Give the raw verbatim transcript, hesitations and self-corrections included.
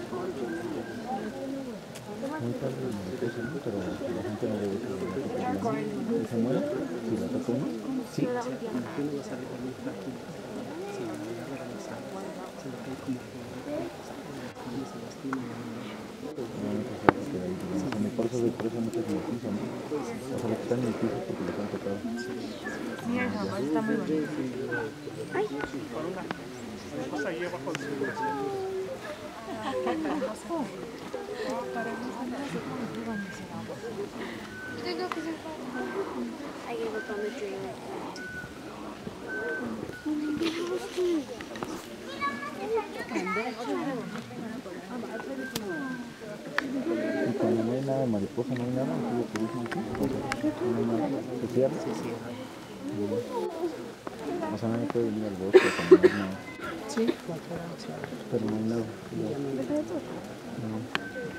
Muy tarde me lo puse, ¿no? Pero la gente no le gusta que se muera. Si la toca uno, sí. Uno va a salir muy frágil. Se va a agarrar la sal. Se le cae como que se lastima. No, no se sabe que ahí, digamos, por eso, por eso muchos en el piso, ¿no? O sea, los que están en el piso porque les han tocado. Mira, el jamón está muy bonito. Ay. Una cosa ahí abajo de su corazón. I gave up on the dream. Y cuando no hay nada de mariposa, no hay nada, ¿sí que dicen aquí? No hay nada, se cierra. Se cierra. O sea, nadie puede venir al bosque a caminar, no. Sí, cualquiera. Pero no hay nada. Ya no hay nada. No.